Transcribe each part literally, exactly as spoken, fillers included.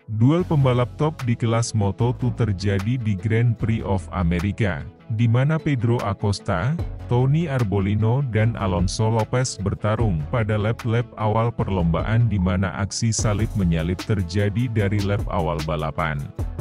Duel pembalap top di kelas Moto dua terjadi di Grand Prix of America, di mana Pedro Acosta, Tony Arbolino dan Alonso Lopez bertarung pada lap-lap awal perlombaan di mana aksi salib-menyalip terjadi dari lap awal balapan.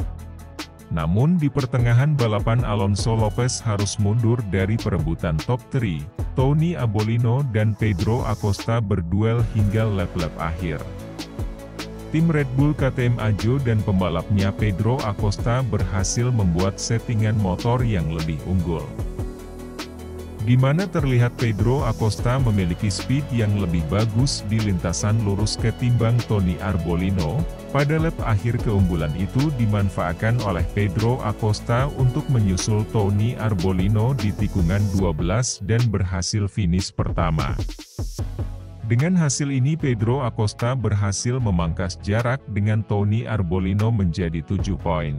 Namun di pertengahan balapan Alonso Lopez harus mundur dari perebutan top tiga, Tony Arbolino dan Pedro Acosta berduel hingga lap-lap akhir. Tim Red Bull K T M Ajo dan pembalapnya Pedro Acosta berhasil membuat settingan motor yang lebih unggul. Di mana terlihat Pedro Acosta memiliki speed yang lebih bagus di lintasan lurus ketimbang Tony Arbolino, pada lap akhir keunggulan itu dimanfaatkan oleh Pedro Acosta untuk menyusul Tony Arbolino di tikungan dua belas dan berhasil finish pertama. Dengan hasil ini Pedro Acosta berhasil memangkas jarak dengan Tony Arbolino menjadi tujuh poin.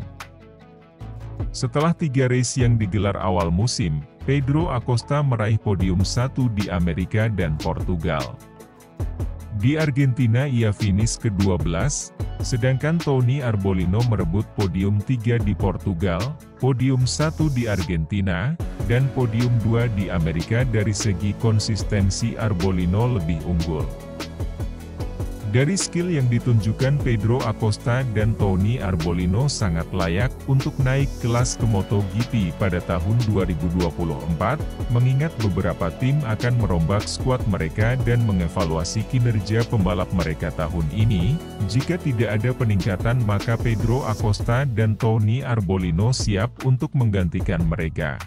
Setelah tiga race yang digelar awal musim, Pedro Acosta meraih podium satu di Amerika dan Portugal. Di Argentina ia finish ke dua belas, sedangkan Tony Arbolino merebut podium tiga di Portugal, podium satu di Argentina, dan podium dua di Amerika. Dari segi konsistensi Arbolino lebih unggul. Dari skill yang ditunjukkan Pedro Acosta dan Tony Arbolino sangat layak untuk naik kelas ke MotoGP pada tahun dua ribu dua puluh empat, mengingat beberapa tim akan merombak skuad mereka dan mengevaluasi kinerja pembalap mereka tahun ini. Jika tidak ada peningkatan maka Pedro Acosta dan Tony Arbolino siap untuk menggantikan mereka.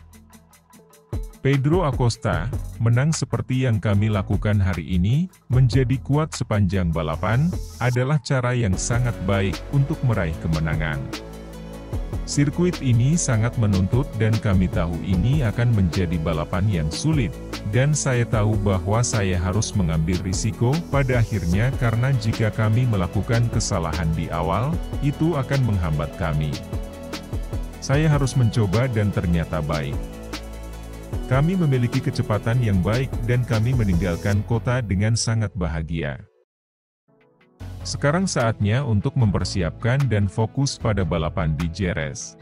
Pedro Acosta, menang seperti yang kami lakukan hari ini, menjadi kuat sepanjang balapan, adalah cara yang sangat baik untuk meraih kemenangan. Sirkuit ini sangat menuntut dan kami tahu ini akan menjadi balapan yang sulit, dan saya tahu bahwa saya harus mengambil risiko pada akhirnya karena jika kami melakukan kesalahan di awal, itu akan menghambat kami. Saya harus mencoba dan ternyata baik. Kami memiliki kecepatan yang baik dan kami meninggalkan kota dengan sangat bahagia. Sekarang saatnya untuk mempersiapkan dan fokus pada balapan di Jerez.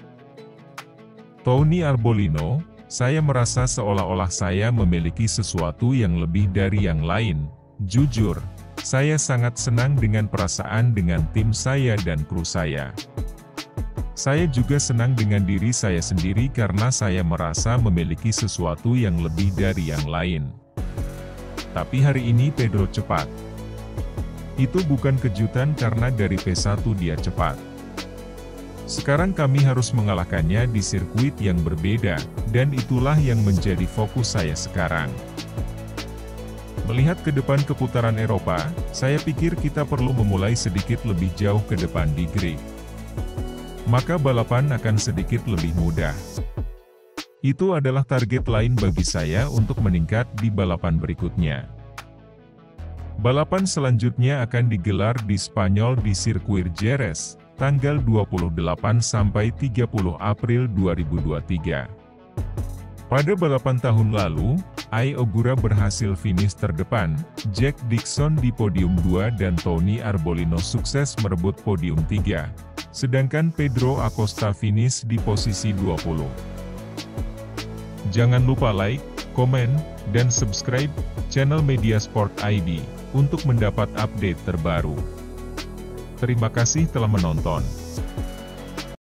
Tony Arbolino, saya merasa seolah-olah saya memiliki sesuatu yang lebih dari yang lain. Jujur, saya sangat senang dengan perasaan dengan tim saya dan kru saya. Saya juga senang dengan diri saya sendiri karena saya merasa memiliki sesuatu yang lebih dari yang lain. Tapi hari ini Pedro cepat. Itu bukan kejutan karena dari P satu dia cepat. Sekarang kami harus mengalahkannya di sirkuit yang berbeda, dan itulah yang menjadi fokus saya sekarang. Melihat ke depan keputaran Eropa, saya pikir kita perlu memulai sedikit lebih jauh ke depan di grid. Maka balapan akan sedikit lebih mudah. Itu adalah target lain bagi saya untuk meningkat di balapan berikutnya. Balapan selanjutnya akan digelar di Spanyol di sirkuit Jerez, tanggal dua puluh delapan sampai tiga puluh April dua ribu dua puluh tiga. Pada balapan tahun lalu, Ai Ogura berhasil finish terdepan, Jack Dixon di podium dua dan Tony Arbolino sukses merebut podium tiga. Sedangkan Pedro Acosta finish di posisi dua puluh. Jangan lupa like, komen, dan subscribe channel Media Sport I D untuk mendapat update terbaru. Terima kasih telah menonton.